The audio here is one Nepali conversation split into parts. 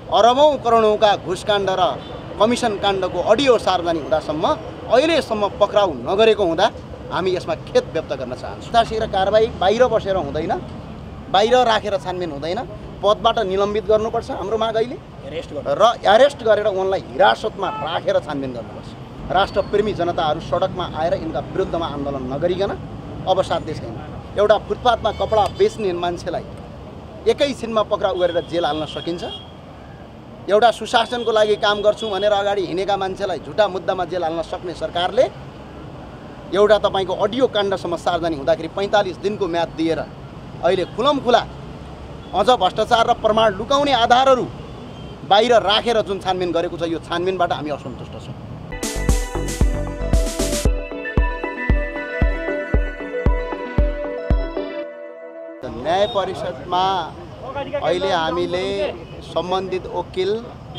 अरबौं करोडौंका घुसकाण्ड र कमिसन काण्डको अडियो सार्वजनिक हुँदासम्म अहिलेसम्म पक्राउ नगरेको हुँदा हामी यसमा खेद व्यक्त गर्न चाहन्छौँ। शीघ्र कारबाही बाहिर बसेर हुँदैन, बाहिर राखेर छानबिन हुँदैन, पदबाट निलम्बित गर्नुपर्छ हाम्रो माग अहिले, एरेस्ट गरेर उनलाई हिरासतमा राखेर छानबिन गर्नुपर्छ। राष्ट्रप्रेमी जनताहरू सडकमा आएर यिनका विरुद्धमा आन्दोलन नगरिकन अब साध्य छैन। एउटा फुटपाथमा कपडा बेच्ने मान्छेलाई एकैछिनमा पक्राउ गरेर जेल हाल्न सकिन्छ। एउटा सुशासनको लागि काम गर्छु भनेर अगाडि हिँडेका मान्छेलाई झुटा मुद्दामा जेल हाल्न सक्ने सरकारले एउटा तपाईँको अडियो काण्डसम्म सार्वजनिक हुँदाखेरि 45 दिनको म्याद दिएर अहिले खुलमखुला अझ भ्रष्टाचार र प्रमाण लुकाउने आधारहरू बाहिर राखेर जुन छानबिन गरेको छ, यो छानबिनबाट हामी असन्तुष्ट छौँ। न्याय परिषदमा अहिले हामीले सम्बन्धित वकिल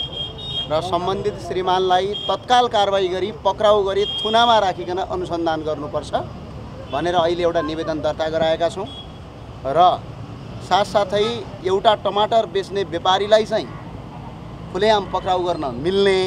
र सम्बन्धित श्रीमानलाई तत्काल कारबाही गरी पक्राउ गरी थुनामा राखिकन अनुसन्धान गर्नुपर्छ भनेर अहिले एउटा निवेदन दर्ता गराएका छौँ। र साथसाथै एउटा टमाटर बेच्ने व्यापारीलाई चाहिँ खुलेआम पक्राउ गर्न मिल्ने,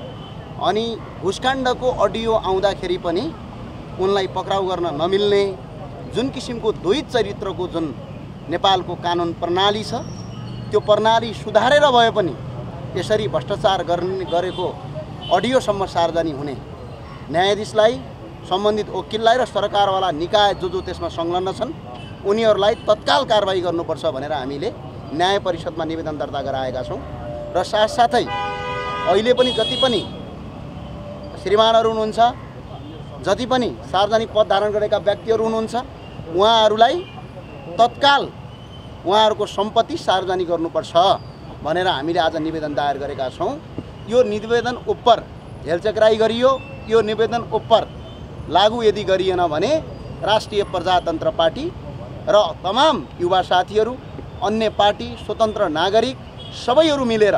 अनि घुसकाण्डको अडियो आउँदाखेरि पनि उनलाई पक्राउ गर्न नमिल्ने जुन किसिमको द्वैत चरित्रको जुन नेपालको कानुन प्रणाली छ, त्यो प्रणाली सुधारेर भए पनि यसरी भ्रष्टाचार गरेको अडियोसम्म सार्वजनिक हुने न्यायाधीशलाई, सम्बन्धित वकिललाई र सरकारवाला निकाय जो त्यसमा संलग्न छन् उनीहरूलाई तत्काल कारबाही गर्नुपर्छ भनेर हामीले न्याय परिषदमा निवेदन दर्ता गराएका छौँ। र साथसाथै अहिले पनि जति पनि श्रीमानहरू हुनुहुन्छ, जति पनि सार्वजनिक पद धारण गरेका व्यक्तिहरू हुनुहुन्छ, उहाँहरूलाई तत्काल उहाँहरूको सम्पत्ति सार्वजनिक गर्नुपर्छ भनेर हामीले आज निवेदन दायर गरेका छौँ। यो निवेदन उप हेलचक्राइ गरियो, यो निवेदन उप लागू यदि गरिएन भने राष्ट्रिय प्रजातन्त्र पार्टी र तमाम युवा साथीहरू, अन्य पार्टी, स्वतन्त्र नागरिक सबैहरू मिलेर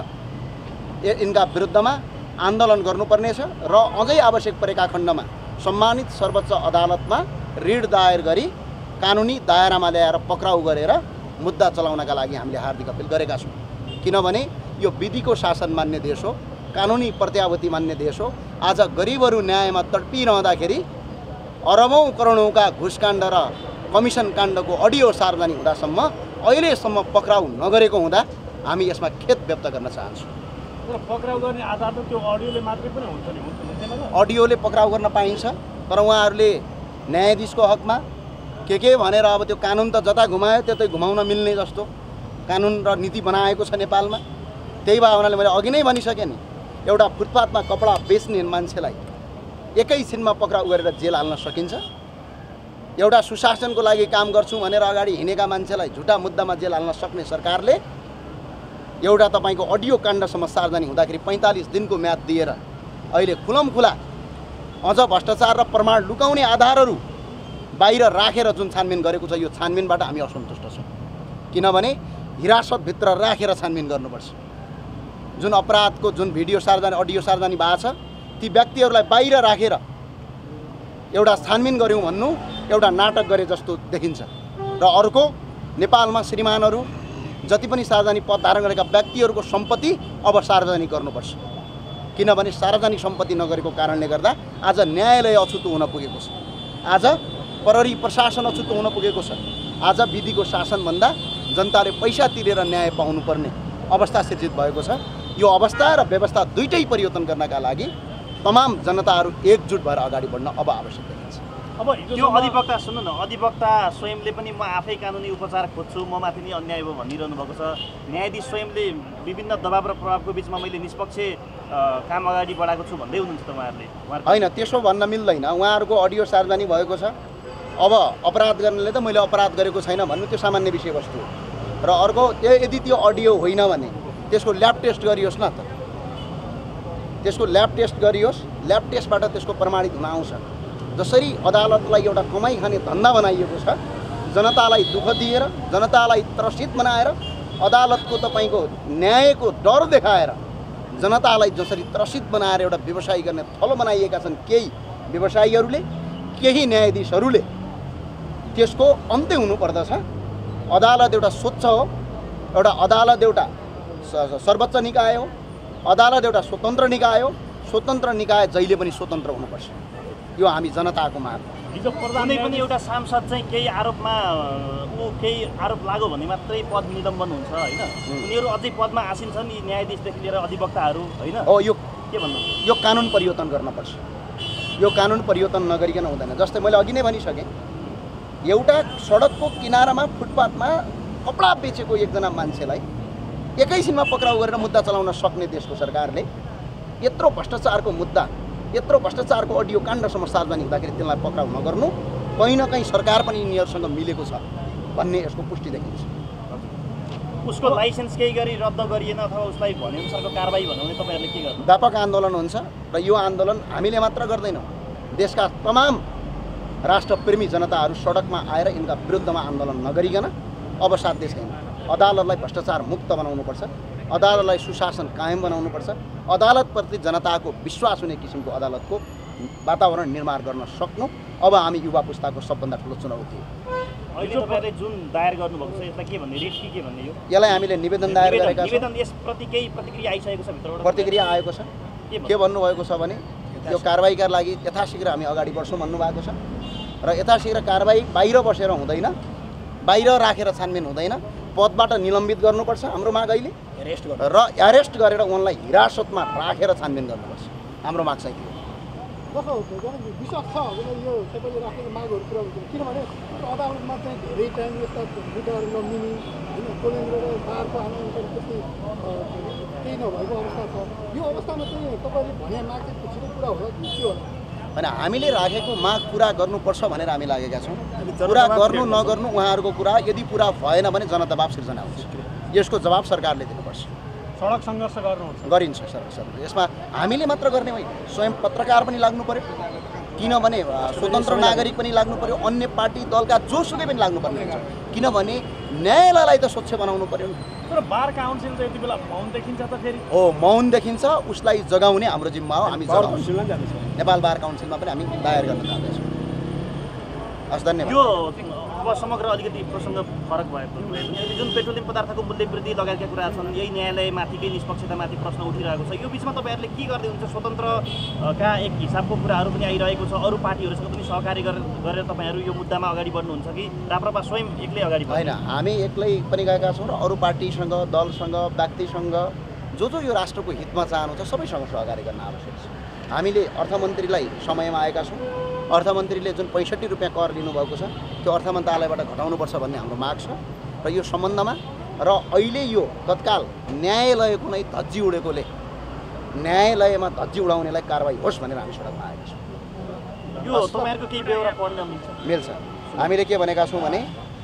यिनका विरुद्धमा आन्दोलन गर्नुपर्नेछ र अझै आवश्यक परेका खण्डमा सम्मानित सर्वोच्च अदालतमा ऋण दायर गरी कानुनी दायरामा ल्याएर पक्राउ गरेर मुद्दा चलाउनका लागि हामीले हार्दिक अपिल गरेका छौँ। किनभने यो विधिको शासन मान्ने देश हो, कानुनी प्रत्याभूति मान्ने देश हो। आज गरिबहरू न्यायमा तडपिरहँदाखेरि अरबौं करोडौंका घुसकाण्ड र कमिसन काण्डको अडियो सार्वजनिक हुँदासम्म अहिलेसम्म पक्राउ नगरेको हुँदा हामी यसमा खेद व्यक्त गर्न चाहन्छौँ। पक्राउ गर्ने आधार त त्यो अडियोले मात्रै पनि हुन्छ नि? अडियोले पक्राउ गर्न पाइन्छ, तर उहाँहरूले न्यायाधीशको हकमा के भनेर अब त्यो कानुन त जता घुमायो त्यतै घुमाउन मिल्ने जस्तो कानुन र नीति बनाएको छ नेपालमा। त्यही भावनाले मैले अघि नै भनिसकेँ नि, एउटा फुटपाथमा कपडा बेच्ने मान्छेलाई एकैछिनमा पक्राउ गरेर जेल हाल्न सकिन्छ। एउटा सुशासनको लागि काम गर्छु भनेर अगाडि हिँडेका मान्छेलाई झुटा मुद्दामा जेल हाल्न सक्ने सरकारले एउटा तपाईँको अडियो काण्डसम्म सार्वजनिक हुँदाखेरि 45 दिनको म्याद दिएर अहिले खुलमखुला अझ भ्रष्टाचार र प्रमाण लुकाउने आधारहरू बाहिर राखेर जुन छानबिन गरेको छ, यो छानबिनबाट हामी असन्तुष्ट छौँ। किनभने हिरासतभित्र राखेर छानबिन गर्नुपर्छ। जुन अपराधको जुन भिडियो सार्वजनिक अडियो सार्वजनिक भएको छ, ती व्यक्तिहरूलाई बाहिर राखेर एउटा छानबिन गऱ्यौँ भन्नु एउटा नाटक गरे जस्तो देखिन्छ। र अर्को, नेपालमा श्रीमानहरू जति पनि सार्वजनिक पद धारण गरेका व्यक्तिहरूको सम्पत्ति अब सार्वजनिक गर्नुपर्छ। किनभने सार्वजनिक सम्पत्ति नगरेको कारणले गर्दा आज न्यायालय अछुतो हुन पुगेको छ, आज प्रहरी प्रशासन अछुतो हुन पुगेको छ, आज विधिको शासनभन्दा जनताले पैसा तिरेर न्याय पाउनुपर्ने अवस्था सिर्जित भएको छ। यो अवस्था र व्यवस्था दुईटै परिवर्तन गर्नका लागि तमाम जनताहरू एकजुट भएर अगाडि बढ्न अब आवश्यक देखिन्छ। अब यो अधिवक्ता सुन्नु न, अधिवक्ता स्वयंले पनि म आफै कानुनी उपचार खोज्छु, म माथि नै अन्याय भयो भनिरहनु भएको छ। न्यायाधीश स्वयंले विभिन्न दबाव र प्रभावको बिचमा मैले निष्पक्ष काम अगाडि बढाएको छु भन्दै हुनुहुन्छ त उहाँहरूले? होइन, त्यसो भन्न मिल्दैन। उहाँहरूको अडियो सार्वजनिक भएको छ। अब अपराध गर्नेले त मैले अपराध गरेको छैन भन्नु त्यो सामान्य विषयवस्तु हो। र अर्को, यदि त्यो अडियो होइन भने त्यसको ल्याब टेस्ट गरियोस् न त, त्यसको ल्याब टेस्ट गरियोस्। ल्याब टेस्टबाट त्यसको प्रमाणित हुन आउँछ। जसरी अदालतलाई एउटा कमाइ खाने धन्दा बनाइएको छ, जनतालाई दुःख दिएर, जनतालाई त्रसित बनाएर, अदालतको तपाईँको न्यायको डर देखाएर जनतालाई जसरी त्रसित बनाएर एउटा व्यवसाय गर्ने थलो बनाइएका छन् केही व्यवसायीहरूले, केही न्यायाधीशहरूले, त्यसको अन्त्य हुनुपर्दछ। अदालत एउटा स्वच्छ हो, एउटा अदालत एउटा सर्वोच्च निकाय हो, अदालत एउटा स्वतन्त्र निकाय हो। स्वतन्त्र निकाय जहिले पनि स्वतन्त्र हुनुपर्छ, यो हामी जनताको माग हो। हिजो कुनै पनि एउटा सांसद चाहिँ केही आरोपमा केही आरोप लाग्यो भने मात्रै पद निलम्बन हुन्छ होइन? उनीहरू अझै पदमा आसीन छन्, यी न्यायाधीशदेखि लिएर अधिवक्ताहरू होइन? हो, यो के भन्नु? यो कानुन परिवर्तन गर्नुपर्छ। यो कानुन परिवर्तन नगरिकन हुँदैन। जस्तै मैले अघि नै भनिसकेँ, एउटा सडकको किनारामा फुटपाथमा कपडा बेचेको एकजना मान्छेलाई एकैछिनमा पक्राउ गरेर मुद्दा चलाउन सक्ने देशको सरकारले यत्रो भ्रष्टाचारको मुद्दा, यत्रो भ्रष्टाचारको अडियो काण्डसम्म सार्वजनिक हुँदाखेरि त्यसलाई पक्राउ नगर्नु कहीँ न कहीँ सरकार पनि यिनीहरूसँग मिलेको छ भन्ने यसको पुष्टि देखिन्छ। उसको लाइसेन्स केही गरी रद्द गरिएन अथवा उसलाई भनेअनुसारको कारबाही भन्यो भने तपाईँहरूले के गर्नु? व्यापक आन्दोलन हुन्छ र यो आन्दोलन हामीले मात्र गर्दैनौँ, देशका तमाम राष्ट्रप्रेमी जनताहरू सडकमा आएर यिनका विरुद्धमा आन्दोलन नगरिकन अब साध्य छैन। अदालतलाई भ्रष्टाचार मुक्त बनाउनुपर्छ, अदालतलाई सुशासन कायम बनाउनुपर्छ, अदालतप्रति जनताको विश्वास हुने किसिमको अदालतको वातावरण निर्माण गर्न सक्नु अब हामी युवा पुस्ताको सबभन्दा ठुलो चुनौती हो। अहिले तपाईँले जुन दायर गर्नुभएको छ यसलाई के भन्ने, रिट के भन्ने? यसलाई हामीले निवेदन दायर गरेका छौँ। निवेदन यसप्रति केही प्रतिक्रिया आइसकेको छ भित्रबाट? प्रतिक्रिया आएको छ। के भन्नुभएको छ भने यो कारबाहीका लागि यथाशीघ्र हामी अगाडि बढ्छौँ भन्नुभएको छ र यथाशीघ्र कारबाही बाहिर बसेर हुँदैन, बाहिर राखेर छानबिन हुँदैन, पदबाट निलम्बित गर्नुपर्छ हाम्रो माग अहिले, र एरेस्ट गरेर उनलाई हिरासतमा राखेर छानबिन गर्नुपर्छ हाम्रो माग चाहिँ थियो। विश्वास छ यो सबैले राखेको मागहरू पुरा हुन्छ, किनभने अदालतमा चाहिँ धेरै टाइम यस्ता मुद्दाहरू नमिल्ने होइन, कोलेन्द्र र बारको आन्दोलन त्यस्तै केही नभएको अवस्था छ। यो अवस्थामा चाहिँ तपाईँले भने माग चाहिँ छिटो पुरा होला कि के होला? होइन, हामीले राखेको माग पुरा गर्नुपर्छ भनेर हामी लागेका छौँ। पुरा गर्नु नगर्नु उहाँहरूको कुरा, यदि पुरा भएन भने जनदबाब सिर्जना हुन्छ, यसको जवाब सरकारले दिनुपर्छ। सडक सङ्घर्ष गर्नुहुन्छ? गरिन्छ सर। यसमा हामीले मात्र गर्ने होइन, स्वयं पत्रकार पनि लाग्नु पर्यो, किनभने स्वतन्त्र नागरिक पनि लाग्नु पर्यो, अन्य पार्टी दलका जोसुकै पनि लाग्नुपर्ने हुन्छ, किनभने न्यायालयलाई त स्वच्छ बनाउनु पर्यो। तर बार काउन्सिल चाहिँ यति बेला मौन देखिन्छ त फेरि? हो, मौन देखिन्छ, उसलाई जगाउने हाम्रो जिम्मा हो। हामी नेपाल बार काउन्सिलमा पनि हामी दायर गर्न जाँदैछौँ। हस्, धन्यवाद। यो अब समग्र अलिकति प्रसङ्ग फरक भएको जुन पेट्रोलियम पदार्थको मूल्य वृद्धि लगायतका कुरा छन्, यही न्यायालयमाथिकै निष्पक्षतामाथि प्रश्न उठिरहेको छ। यो बिचमा तपाईँहरूले के गर्दै हुन्छ? स्वतन्त्रका एक हिसाबको कुराहरू पनि आइरहेको छ, अरू पार्टीहरूसँग पनि सहकारी गरेर तपाईँहरू यो मुद्दामा अगाडि बढ्नुहुन्छ कि राप्रपा स्वयं एक्लै अगाडि बढ्नु? होइन, हामी एक्लै पनि गएका छौँ र अरू पार्टीसँग, दलसँग, व्यक्तिसँग जो यो राष्ट्रको हितमा चाहनुहुन्छ सबैसँग सहकारी गर्न आवश्यक छ। हामीले अर्थमन्त्रीलाई समयमा आएका छौँ, अर्थमन्त्रीले जुन 65 रुपियाँ कर लिनुभएको छ त्यो अर्थ मन्त्रालयबाट घटाउनुपर्छ भन्ने हाम्रो माग छ र यो सम्बन्धमा र अहिले यो तत्काल न्यायालयको नै धज्जी उडेकोले न्यायालयमा धज्जी उडाउनेलाई कारबाही होस् भनेर हामी सडकमा आएका छौँ। यो तपाईँहरूको केही बेहोरा पढ्न मिल्छ। हामीले के भनेका छौँ भने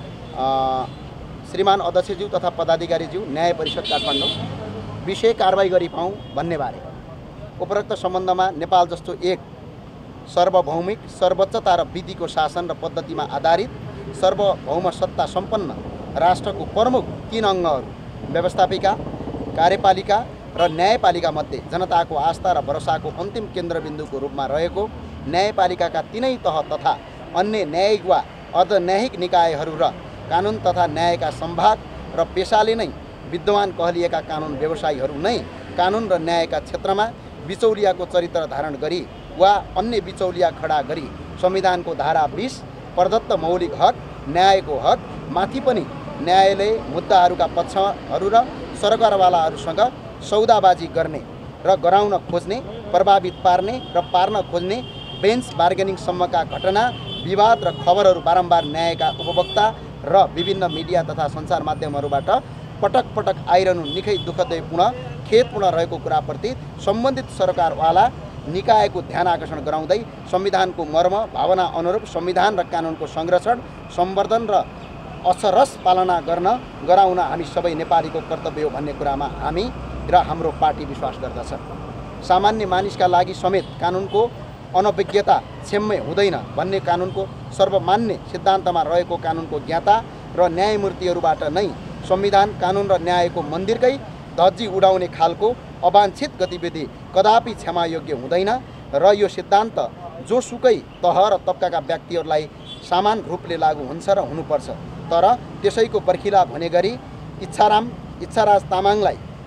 श्रीमान अध्यक्षज्यू तथा पदाधिकारीज्यू न्याय परिषद काठमाडौँ विषय कारबाही गरी पाऊँ भन्ने बारे उपरोक्त सम्बन्धमा नेपाल जस्तो एक सार्वभौमिक सर्वोच्चता र विधिको शासन र पद्धतिमा आधारित सार्वभौम सत्ता सम्पन्न राष्ट्रको प्रमुख 3 अङ्गहरू व्यवस्थापिका, कार्यपालिका र न्यायपालिका मध्ये जनताको आस्था र भरोसाको अन्तिम केन्द्रबिन्दुको रूपमा रहेको न्यायपालिकाका 3 तह तथा अन्य न्यायिक वा अर्धन्यायिक निकायहरू र कानुन तथा न्यायका सम्भाग र पेशाले नै विद्यमान कहलिएका कानुन व्यवसायीहरू नै कानुन र न्यायका क्षेत्रमा बिचौलियाको चरित्र धारण गरी वा अन्य बिचौलिया खडा गरी संविधानको धारा 20 प्रदत्त मौलिक हक न्यायको हक माथि पनि न्यायालय मुद्दाहरूका पक्षहरू र सरकारवालाहरूसँग सौदाबाजी गर्ने र गराउन खोज्ने, प्रभावित पार्ने र पार्न खोज्ने बेन्च बार्गेनिङसम्मका घटना, विवाद र खबरहरू बारम्बार न्यायका उपभोक्ता र विभिन्न मिडिया तथा सञ्चार माध्यमहरूबाट पटक पटक आइरहनु निकै दुःखदयपूर्ण, खेदपूर्ण रहेको कुराप्रति सम्बन्धित सरकारवाला निकायको ध्यान आकर्षण गराउँदै संविधानको मर्म भावना अनुरूप संविधान र कानुनको संरक्षण, सम्वर्धन र अक्षरस पालना गराउन हामी सबै नेपालीको कर्तव्य हो भन्ने कुरामा हामी र हाम्रो पार्टी विश्वास गर्दछ। सामान्य मानिसका लागि समेत कानुनको अनभिज्ञता क्षम्य हुँदैन भन्ने कानुनको सर्वमान्य सिद्धान्तमा रहेको कानुनको ज्ञाता र न्यायमूर्तिहरूबाट नै संविधान, कानुन र न्यायको मन्दिरकै धज्जी उडाउने खालको अवाञ्छित गतिविधि कदापि क्षमायोग्य हुँदैन र यो सिद्धान्त जोसुकै तह र तबकाका व्यक्तिहरूलाई समान रूपले लागू हुन्छ र हुनुपर्छ। तर त्यसैको बर्खिला भने गरी इच्छाराज तामाङलाई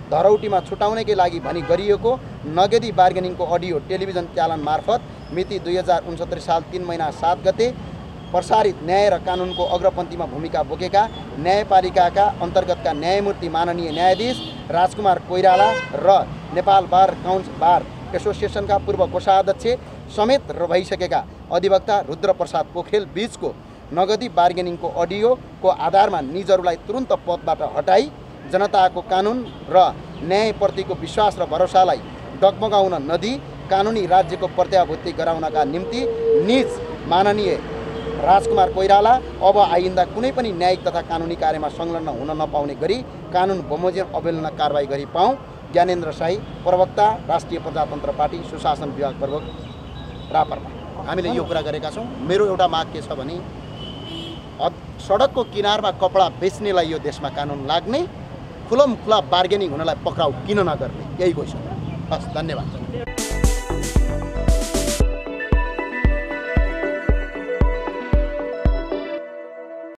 धरौटीमा छुटाउनकै लागि भनी गरिएको नगदी बार्गेनिङको अडियो टेलिभिजन च्यानल मार्फत मिति 2069 साल 3 महिना 7 गते प्रसारित न्याय र कानुनको अग्रपन्थीमा भूमिका बोकेका न्यायपालिकाका अन्तर्गतका न्यायमूर्ति माननीय न्यायाधीश राजकुमार कोइराला र नेपाल बार काउन्सिल बार एसोसिएसनका पूर्व कोषाध्यक्ष समेत भइसकेका अधिवक्ता रुद्रप्रसाद पोखरेल बीचको नगदी बार्गेनिङको अडियोको आधारमा निजहरूलाई तुरुन्त पदबाट हटाई जनताको कानुन र न्यायप्रतिको विश्वास र भरोसालाई डगमगाउन नदी कानुनी राज्यको प्रत्याभूति गराउनका निम्ति निज माननीय राजकुमार कोइराला अब आइन्दा कुनै पनि न्यायिक तथा कानुनी कार्यमा संलग्न हुन नपाउने गरी कानुन बमोजिम अवहेलना कारबाही गरी पाऊँ। ज्ञानेन्द्र शाही, प्रवक्ता, राष्ट्रिय प्रजातन्त्र पार्टी, सुशासन विभाग प्रमुख, रापरमा। हामीले यो कुरा गरेका छौँ। मेरो एउटा माग के छ भने सडकको किनारमा कपडा बेच्नेलाई यो देशमा कानुन लाग्ने, खुला बार्गेनिङ हुनलाई पक्राउ किन नगर्ने, यही क्वेसन। हस्, धन्यवाद।